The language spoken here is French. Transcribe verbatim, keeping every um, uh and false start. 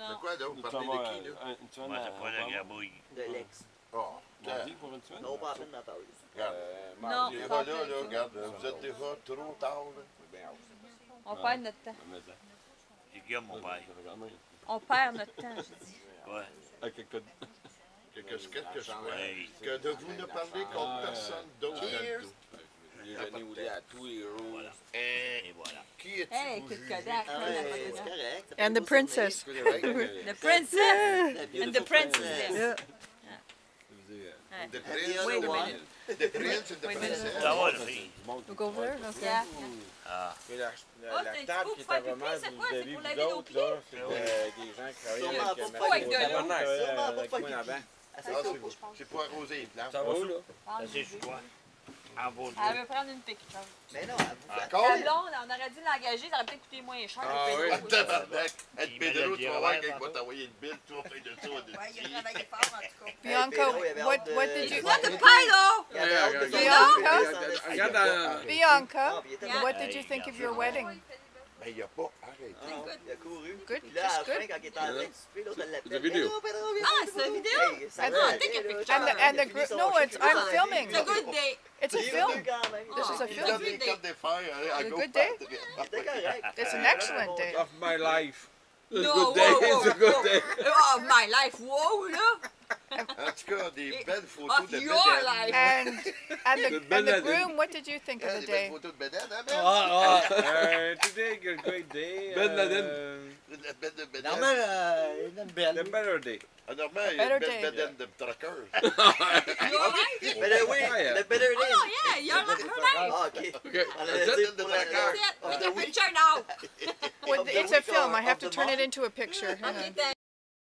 C'est quoi donc? Vous parlez de qui, là? Moi, c'est pas la grabouille. De l'ex. Oh, Mardi pour une semaine? Non, pas à peine d'en parler. regarde. Non. Les gars, là, là, regarde, vous êtes déjà trop tard, là. On perd notre temps. C'est Guillaume, mon père. On perd notre temps, je dis. Ouais. Avec quelques... Qu'est-ce que je souhaite? Hey. Que de vous ne parler contre personne d'autre dans le dos. René Oulier à tous les héros. Voilà. Et Et voilà. qui es-tu Hey, vous écoute juger? Kodak. Ah ouais, c'est correct. Ça fait And pas the ça venir. princess. The princess! The And beautiful the princess princess. there. The Wait prince, a the minute. the prince and the Wait a minute. princess. Ça va, la fille? We'll go over there? Okay. Yeah. Ah. Et la, Oh, la, la c'est un table petit qui coup était pour vraiment faire pipi, c'est quoi? C'est vis-à-vis pour vous laver nos autres, là, c'était pieds? euh, des gens qui travaillaient Sûrement avec pour euh, faire avec de l'eau. Tabarnak, euh, Sûrement pour avec faire moi pipi. avant. Ah, Assez c'est tôt. c'est pour arroser les plantes. Ça va où, là? Ah, Ça, c'est sur quoi? En beau Elle veut prendre une pique-chose. Mais non, elle Encore? La blonde, on aurait dû l'engager, ça aurait peut-être coûté moins cher. Ah le oui. Pedro. Tabarnak! Hey, Il Pedro, met tu le vas voir diable qu'il va tantôt. t'envoyer une bille, tu vas faire de ça, de Ouais, il a ci. travaillé fort en tout cas. Bianca, Pedro, il avait what, hâte de- what did you... It's not a pillow! Il avait hâte de Regarde, son regarde, enfant. regarde dans- Bianca, Ah, puis il était Yeah. what did you think of your wedding? Mais il n'y a pas arrêté. Ah, non, il a couru. Good, Puis là, à la just fin, good. quand il était en train de souper, l'autre, elle l'appelle. The video. Pedro, Pedro, viens, Ah, Pedro. c'est la vidéo? Hey, ça And va the- aller, take a là, picture. Charles, And the- il a and the fini group- son no, chien, it's- il va I'm dans la filming. vie. It's a good day. It's a Il est film. venu quand même. This is a Il film. donne les cartes des fers à a go good day? C'était correct. It's an excellent day. Of my life. It's a No, good day. whoa, whoa, It's a good whoa. day. Oh, my life, wow, là! En tout cas, des belles photos Of de your Bédène. life! And, and the, Good and the Bernadette. groom, what did you think of Hein, the des belles day? photos de Bédène, hein, Ben? Ah, ah. Uh, today a great day. Ben Laden. Uh, La belle de Bédène. Normand, euh, il a une belle. the better day. Ah, Normand, il y a better une belle day. Bédène de trucker. Your life? Mais oui, Yeah. le better day. Oh, yeah, your life, her life! Ah, ok. Okay. On That's allait dire it, pour the la- tracker. That's it, of take the a week. picture now! Well, Of the it's a week film. or I have of to the turn it month. into a picture. Hang on. Okay, thanks.